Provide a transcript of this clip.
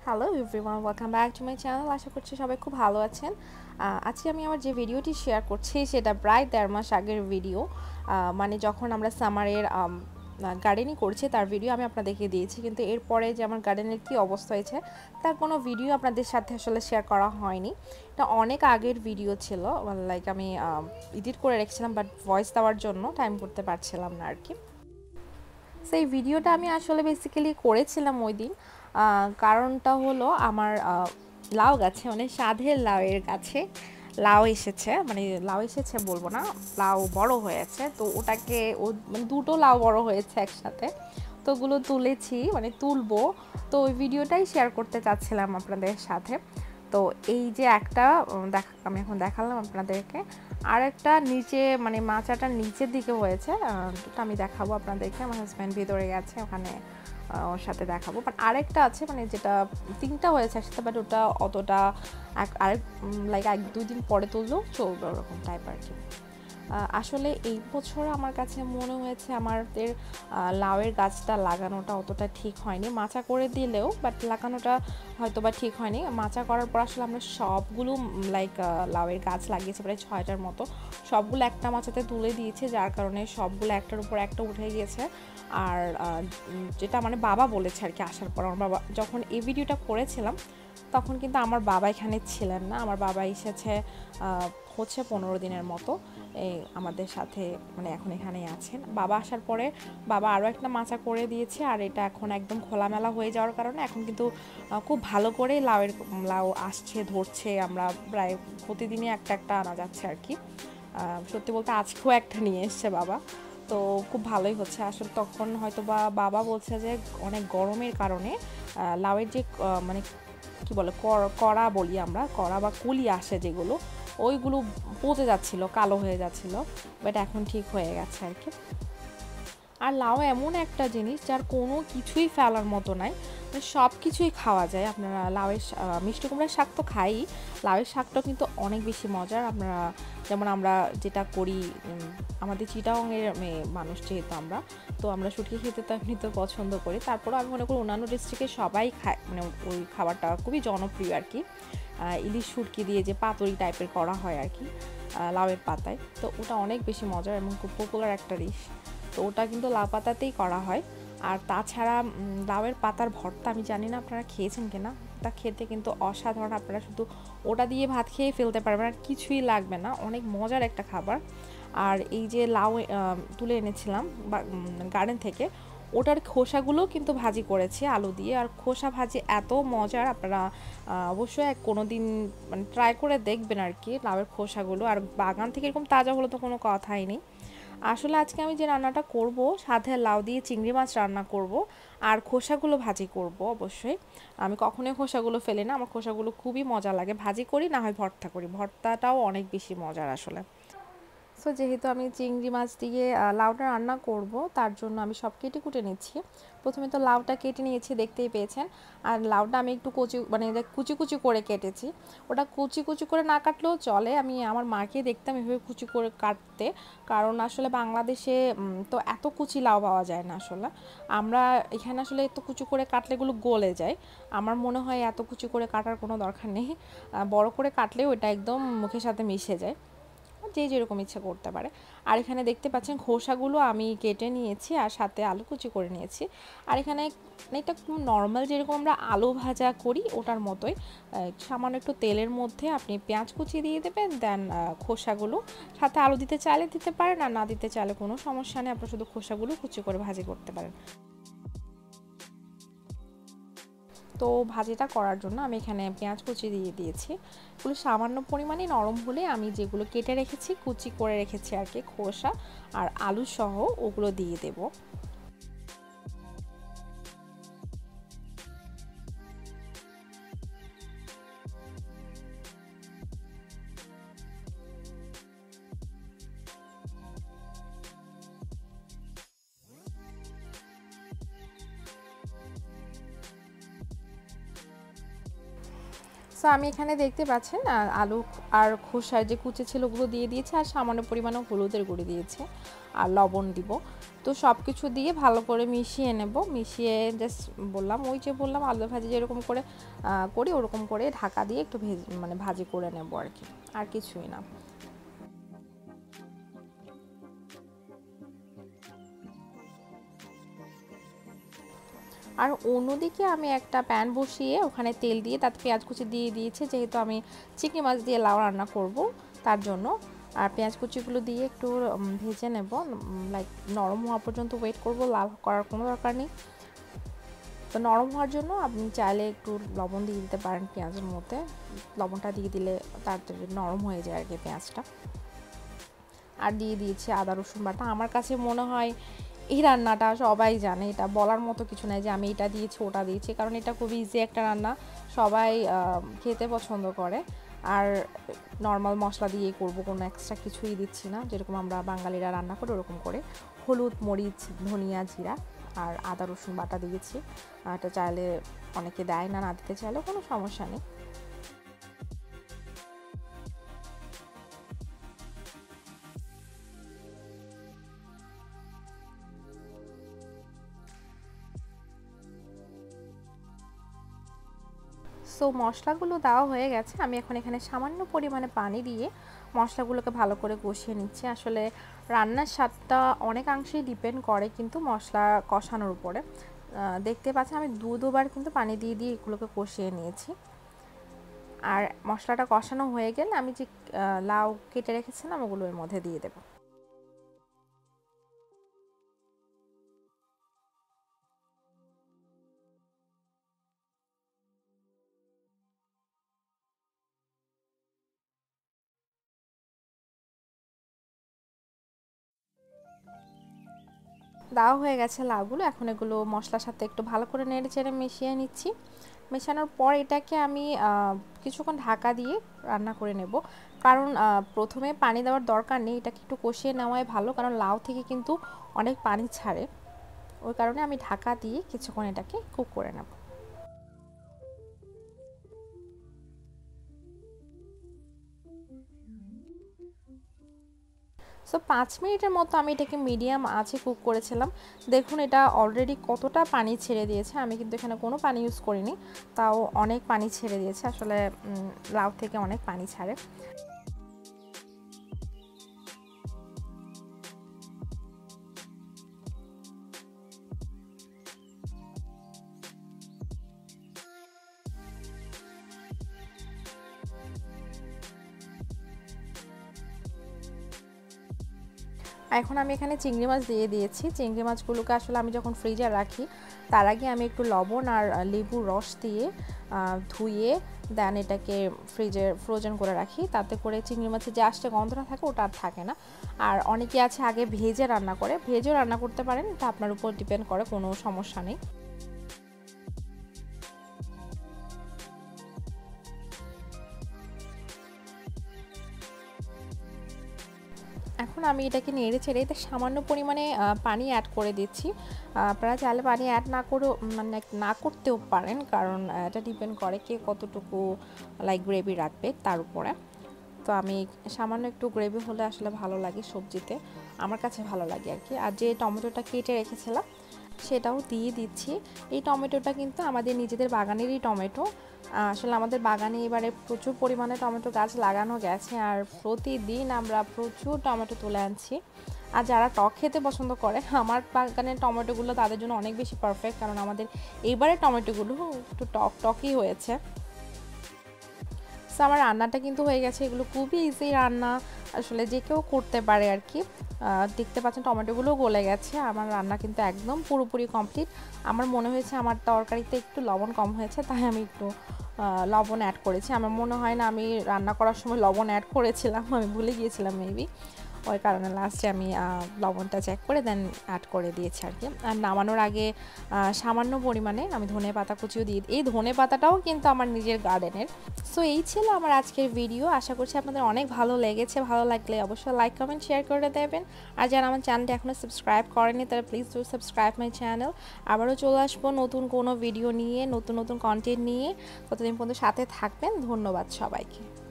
Hello everyone, welcome back to my channel. আশা করছি সবাই খুব ভালো আছেন। আজকে আমি আমার যে ভিডিওটি শেয়ার করছি সেটা প্রায় ১.৫ মাস আগের ভিডিও। মানে যখন আমরা সামারের গার্ডেনিং করছি তার ভিডিও আমি আপনাদেরকে দিয়েছি, কিন্তু এরপরে যে আমার গার্ডেনের কী অবস্থা হয়েছে তার কোনো ভিডিও আপনাদের সাথে আসলে শেয়ার করা হয়নি। এটা অনেক আগের ভিডিও ছিল, লাইক আমি এডিট করে রেখেছিলাম, বাট ভয়েস দেওয়ার জন্য টাইম করতে পারছিলাম না আর কি। সেই ভিডিওটা আমি আসলে বেসিক্যালি করেছিলাম ওই দিন। কারণটা হলো আমার লাউ গাছে, মানে সাধের লাউয়ের গাছে লাউ এসেছে, মানে লাউ এসেছে বলবো না, লাউ বড় হয়েছে। তো ওটাকে মানে দুটো লাউ বড় হয়েছে একসাথে, তো ওগুলো তুলেছি, মানে তুলবো। তো ওই ভিডিওটাই শেয়ার করতে চাচ্ছিলাম আপনাদের সাথে। তো এই যে একটা আমি এখন দেখালাম আপনাদেরকে, আর একটা নিচে, মানে মাচাটার নিচের দিকে হয়েছে, ওটা আমি দেখাবো আপনাদেরকে। আমার হাজব্যান্ড ভিতরে গেছে, ওখানে ওর সাথে দেখাবো। বাট আরেকটা আছে, মানে যেটা 3টা হয়েছে একসাথে, বাট ওটা অতটা আরেক লাইক 1-2 দিন পরে তুললেও চলবে, ওরকম টাইপ আর কি। আসলে এই বছর আমার কাছে মনে হয়েছে আমাদের লাউয়ের গাছটা লাগানোটা অতটা ঠিক হয়নি। মাচা করে দিলেও বাট লাগানোটা হয়তো বা ঠিক হয়নি। মাচা করার পর আসলে আমরা সবগুলো লাইক লাউয়ের গাছ লাগিয়েছি, প্রায় 6টার মতো। সবগুলো একটা মাচাতে তুলে দিয়েছি, যার কারণে সবগুলো একটার উপর একটা উঠে গিয়েছে। আর যেটা মানে বাবা বলেছে আর কি, আসার পর আমার বাবা যখন এই ভিডিওটা করেছিলাম তখন কিন্তু আমার বাবা এখানে ছিলেন না। আমার বাবা এসেছে হচ্ছে 15 দিনের মতো এই আমাদের সাথে, মানে এখন এখানেই আছেন। বাবা আসার পরে বাবা আরও একটা মাচা করে দিয়েছে, আর এটা এখন একদম খোলামেলা হয়ে যাওয়ার কারণে এখন কিন্তু খুব ভালো করে লাউ আসছে, ধরছে। আমরা প্রায় প্রতিদিনই একটা একটা আনা যাচ্ছে আর কি। সত্যি বলতে আজকেও একটা নিয়ে এসছে বাবা, তো খুব ভালোই হচ্ছে আসলে। তখন হয়তো বাবা বলছে যে অনেক গরমের কারণে লাউয়ের যে মানে কি বলে কড়া বলি আমরা, কড়া বা কুলি আসে যেগুলো, ওইগুলো পচে যাচ্ছিল, কালো হয়ে যাচ্ছিল, বাট এখন ঠিক হয়ে গেছে আর কি। আর লাউ এমন একটা জিনিস যার কোনো কিছুই ফেলার মতো নাই, মানে সব কিছুই খাওয়া যায়। আপনারা লাউয়ের মিষ্টি কুমড়ার শাক তো খাই, লাউয়ের শাকটাও কিন্তু অনেক বেশি মজার। আপনারা যেমন আমরা যেটা করি, আমাদের চিটাগাংয়ের মানুষ যেহেতু আমরা, তো আমরা শুটকি খেতে তো এমনি তো পছন্দ করি। তারপরেও আমি মনে করি অন্যান্য ডিস্ট্রিক্টে সবাই খায়, মানে ওই খাবারটা খুবই জনপ্রিয় আর কি। ইলিশ শুটকি দিয়ে যে পাতুরি টাইপের করা হয় আর কি লাউয়ের পাতায়, তো ওটা অনেক বেশি মজার এবং খুব পপুলার একটা ডিশ। তো ওটা কিন্তু লাউ পাতাতেই করা হয়। আর তাছাড়া লাউয়ের পাতার ভর্তা, আমি জানি না আপনারা খেয়েছেন কিনা, ওটা খেতে কিন্তু অসাধারণ। আপনারা শুধু ওটা দিয়ে ভাত খেয়ে ফেলতে পারবেন, আর কিছুই লাগবে না, অনেক মজার একটা খাবার। আর এই যে লাউ তুলে এনেছিলাম গার্ডেন থেকে, ওটার খোসাগুলো কিন্তু ভাজি করেছি আলু দিয়ে। আর খোসা ভাজি এত মজার, আপনারা অবশ্যই কোনো দিন মানে ট্রাই করে দেখবেন আর কি লাউয়ের খোসাগুলো। আর বাগান থেকে এরকম তাজা হলো তো কোনো কথাই নেই। আসলে আজকে আমি যে রান্নাটা করব, সাথে লাউ দিয়ে চিংড়ি মাছ রান্না করব, আর খোসাগুলো ভাজি করব অবশ্যই। আমি কখনোই খোসাগুলো ফেলি না, আমার খোসাগুলো খুবই মজা লাগে, ভাজি করি না হয় ভর্তা করি, ভর্তাটাও অনেক বেশি মজার আসলে। সো যেহেতু আমি চিংড়ি মাছ দিয়ে লাউটা রান্না করব, তার জন্য আমি সব কেটে কুটে নিচ্ছি। প্রথমে তো লাউটা কেটে নিয়েছি, দেখতেই পেয়েছেন। আর লাউটা আমি একটু মানে কুচি কুচি করে কেটেছি। ওটা কুচি কুচি করে না কাটলেও চলে, আমি আমার মাকে দেখতাম এভাবে কুচি করে কাটতে। কারণ আসলে বাংলাদেশে তো এত কুচি লাউ পাওয়া যায় না আসলে। আমরা এখানে আসলে এত কুচি করে কাটলে এগুলো গলে যায়। আমার মনে হয় এত কুচি করে কাটার কোনো দরকার নেই, বড় করে কাটলেও এটা একদম মুখের সাথে মিশে যায়। যে যেরকম ইচ্ছা করতে পারে। আর এখানে দেখতে পাচ্ছেন খোসাগুলো আমি কেটে নিয়েছি, আর সাথে আলু কুচি করে নিয়েছি। আর এখানে এটা নর্মাল যেরকম আমরা আলু ভাজা করি ওটার মতোই, সামান্য একটু তেলের মধ্যে আপনি পেঁয়াজ কুচি দিয়ে দেবেন, দেন খোসাগুলো, সাথে আলু দিতে চাইলে দিতে পারেন, আর না দিতে চাইলে কোনো সমস্যা নেই, আপনি শুধু খোসাগুলো কুচি করে ভাজি করতে পারেন। তো ভাজিটা করার জন্য আমি এখানে পেঁয়াজ কুচি দিয়ে দিয়েছি। এগুলো সামান্য পরিমাণে নরম হলে আমি যেগুলো কেটে রেখেছি, কুচি করে রেখেছি আর কি, খোসা আর আলু সহ, ওগুলো দিয়ে দেবো। সো আমি এখানে দেখতে পাচ্ছেন আলু আর খোসার যে কুচি ছিল ওগুলো দিয়ে দিয়েছি, আর সামান্য পরিমাণে হলুদের গুঁড়ি দিয়েছি, আর লবণ দিব। তো সব কিছু দিয়ে ভালো করে মিশিয়ে নেব। মিশিয়ে জাস্ট ওই যে বললাম আলু ভাজি যেরকম করে করি ওরকম করে ঢাকা দিয়ে একটু ভাজি করে নেব আর কি, আর কিছুই না। আর অন্যদিকে আমি একটা প্যান বসিয়ে ওখানে তেল দিয়ে তাতে পেঁয়াজ কুচি দিয়ে দিয়েছি, যেহেতু আমি চিংড়ি মাছ দিয়ে লাউ রান্না করব তার জন্য। আর পেঁয়াজ কুচিগুলো দিয়ে একটু ভেজে নেব, লাইক নরম হওয়া পর্যন্ত ওয়েট করব, লাল করার কোনো দরকার নেই। তো নরম হওয়ার জন্য আপনি চাইলে একটু লবণ দিয়ে দিতে পারেন পেঁয়াজের মধ্যে, লবণটা দিয়ে দিলে তাড়াতাড়ি নরম হয়ে যায় আর কি পেঁয়াজটা। আর দিয়ে দিয়েছি আদা রসুন বাটা। আমার কাছে মনে হয় এই রান্নাটা সবাই জানে, এটা বলার মতো কিছু নাই যে আমি এটা দিয়েছি ওটা দিয়েছি, কারণ এটা খুব ইজি একটা রান্না, সবাই খেতে পছন্দ করে। আর নর্মাল মশলা দিয়ে করব, কোনো এক্সট্রা কিছুই দিচ্ছি না, যেরকম আমরা বাঙালিরা রান্না করি ওরকম করে। হলুদ, মরিচ, ধনিয়া, জিরা আর আদা রসুন বাটা দিয়েছি। এটা চাইলে অনেকে দেয় না, না দিতে চাইলেও কোনো সমস্যা নেই। সো মশলাগুলো দেওয়া হয়ে গেছে, আমি এখন এখানে সামান্য পরিমাণে পানি দিয়ে মশলাগুলোকে ভালো করে কষিয়ে নিচ্ছি। আসলে রান্নার স্বাদটা অনেকাংশেই ডিপেন্ড করে কিন্তু মশলা কষানোর উপরে। দেখতে পাচ্ছি আমি দুবার কিন্তু পানি দিয়ে দিয়ে এগুলোকে কষিয়ে নিয়েছি। আর মশলাটা কষানো হয়ে গেলে আমি যে লাউ কেটে রেখেছিলাম ওগুলো এর মধ্যে দিয়ে দেবো। দেওয়া হয়ে গেছে লাউগুলো, এখন এগুলো মশলার সাথে একটু ভালো করে নেড়ে চেড়ে মিশিয়ে নিচ্ছি। মেশানোর পর এটাকে আমি কিছুক্ষণ ঢাকা দিয়ে রান্না করে নেব, কারণ প্রথমে পানি দেওয়ার দরকার নেই, এটাকে একটু কষিয়ে নেওয়াই ভালো, কারণ লাউ থেকে কিন্তু অনেক পানি ছাড়ে। ওই কারণে আমি ঢাকা দিয়ে কিছুক্ষণ এটাকে কুক করে নেব। সো 5 মিনিটের মতো আমি এটাকে মিডিয়াম আঁচে কুক করেছিলাম। দেখুন এটা অলরেডি কতটা পানি ছেড়ে দিয়েছে, আমি কিন্তু এখানে কোনো পানি ইউজ করিনি, তাও অনেক পানি ছেড়ে দিয়েছে। আসলে লাউ থেকে অনেক পানি ছাড়ে। এখন আমি এখানে চিংড়ি মাছ দিয়ে দিয়েছি। চিংড়ি মাছগুলোকে আসলে আমি যখন ফ্রিজে রাখি তার আগে আমি একটু লবণ আর লেবুর রস দিয়ে ধুয়ে দেন এটাকে ফ্রোজেন করে রাখি, তাতে করে চিংড়ি মাছের যে আষ্টে গন্ধটা থাকে ওটা আর থাকে না। আর অনেকে আছে আগে ভেজে রান্না করে, ভেজেও রান্না করতে পারেন, এটা আপনার উপর ডিপেন্ড করে, কোনো সমস্যা নেই। এখন আমি এটাকে নেড়ে ছেড়ে এতে সামান্য পরিমাণে পানি অ্যাড করে দিচ্ছি। আপনারা চাইলে পানি অ্যাড না করেও না করতেও পারেন, কারণ এটা ডিপেন্ড করে কে কতটুকু লাইক গ্রেভি রাখবে তার উপরে। তো আমি সামান্য একটু গ্রেভি হলে আসলে ভালো লাগে সবজিতে, আমার কাছে ভালো লাগে আর কি। আর যে টমেটোটা কেটে রেখেছিলাম সেটাও দিয়ে দিচ্ছি। এই টমেটোটা কিন্তু আমাদের নিজেদের বাগানেরই টমেটো। আসলে আমাদের বাগানে এবারে প্রচুর পরিমাণে টমেটো গাছ লাগানো গেছে, আর প্রতিদিন আমরা প্রচুর টমেটো তুলে আনছি। আর যারা টক খেতে পছন্দ করে, আমার বাগানের টমেটোগুলো তাদের জন্য অনেক বেশি পারফেক্ট, কারণ আমাদের এইবারে টমেটোগুলো একটু টকই হয়েছে। সো আমার রান্নাটা কিন্তু হয়ে গেছে, এগুলো খুবই ইজি রান্না, আসলে যে কেউ করতে পারে আর কি। দেখতে পাচ্ছেন টমেটোগুলোও গলে গেছে, আমার রান্না কিন্তু একদম পুরোপুরি কমপ্লিট। আমার মনে হয়েছে আমার তরকারিতে একটু লবণ কম হয়েছে, তাই আমি একটু লবণ অ্যাড করেছি। আমার মনে হয় না আমি রান্না করার সময় লবণ অ্যাড করেছিলাম, আমি ভুলে গিয়েছিলাম মেবি, ওই কারণে লাস্টে আমি লবণটা চেক করে দেন অ্যাড করে দিয়েছি আর কি। আর নামানোর আগে সামান্য পরিমাণে আমি ধনেপাতা কুচিও দিয়ে এই ধনেপাতাটাও কিন্তু আমার নিজের গার্ডেনের। সো এই ছিল আমার আজকের ভিডিও, আশা করছি আপনাদের অনেক ভালো লেগেছে। ভালো লাগলে অবশ্যই লাইক কমেন্ট শেয়ার করে দেবেন, আর যারা আমার চ্যানেলটা এখনও সাবস্ক্রাইব করেনি তারা please do subscribe my channel. আবারও চলে আসবো নতুন কোনো ভিডিও নিয়ে, নতুন নতুন কন্টেন্ট নিয়ে। ততদিন পর্যন্ত সাথে থাকবেন। ধন্যবাদ সবাইকে।